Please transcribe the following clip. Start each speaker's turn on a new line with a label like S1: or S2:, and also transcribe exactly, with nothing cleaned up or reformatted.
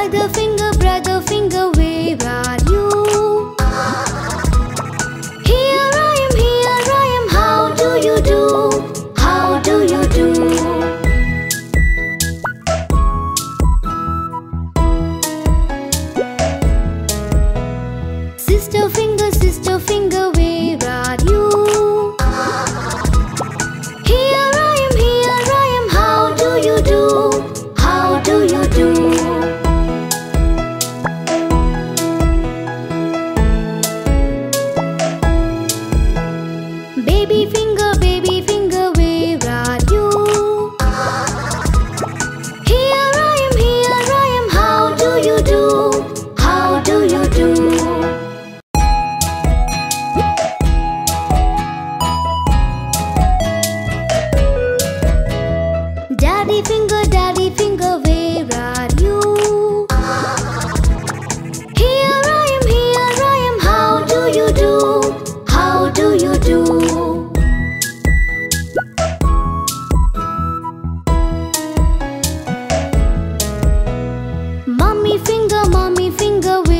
S1: Brother finger, brother finger, where are you? Here I am, here I am, how do you do? How do you do? Sister finger, sister finger, where are you? Here I am, here I am, how do you do? How do you do? Baby finger, baby finger, where are you? Here I am, here I am, how do you do? How do you do? Daddy finger, daddy finger, where are you? Here I am, here I am, how do you do? How do you do? Mummy finger, mummy finger,